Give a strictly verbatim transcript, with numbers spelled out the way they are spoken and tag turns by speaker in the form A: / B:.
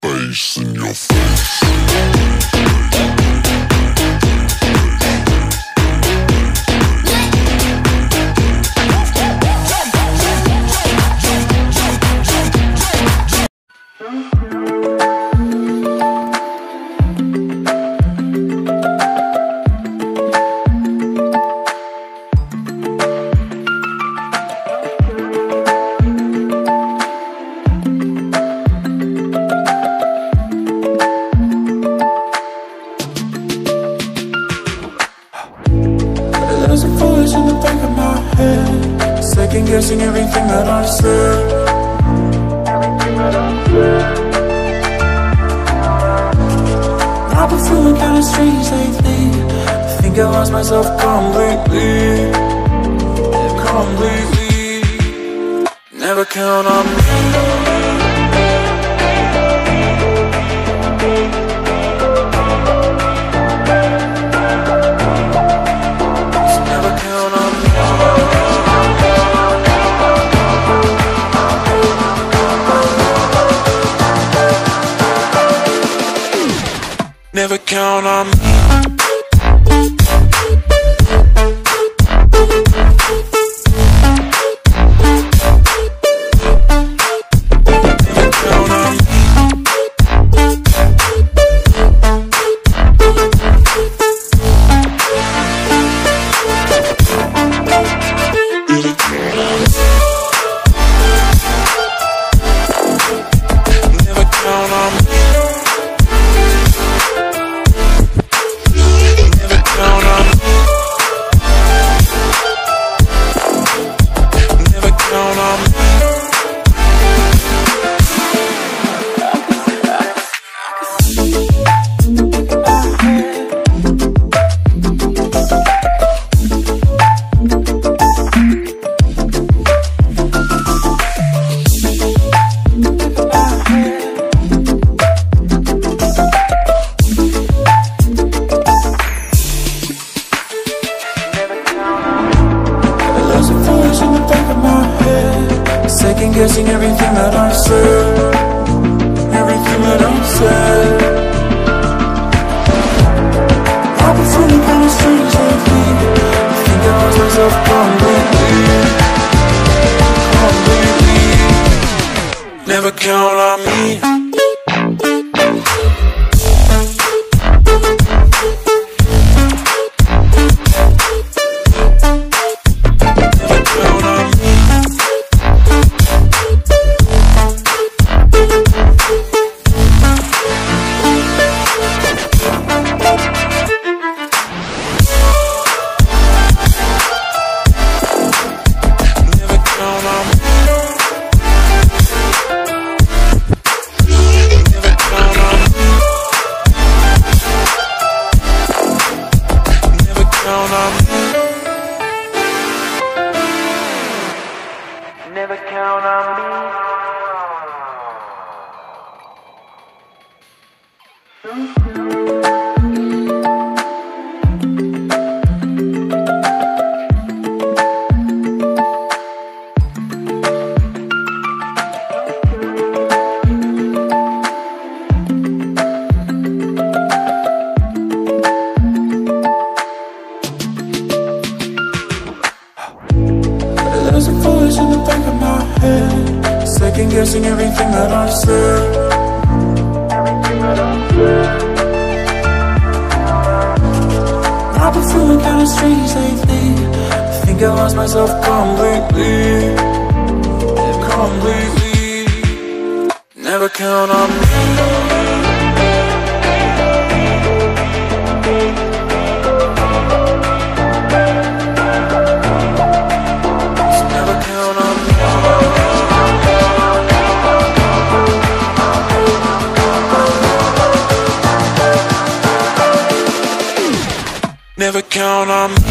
A: bass in your face.
B: There's a voice in the back of my head, second guessing everything that I said. Everything that I said. I've been feeling kinda strange lately. I think I lost myself completely, completely. Never count on me. Never count on me. Second guessing everything that I said, everything that I said. I've been feeling kinda strange lately. I think I lost myself completely, completely. Never count on me. Never count on me. There's a voice in the back of my head, second guessing everything that I said, everything that I said. I've been feeling kinda strange lately. I think I lost myself completely, completely. Never count on me. Never count on me.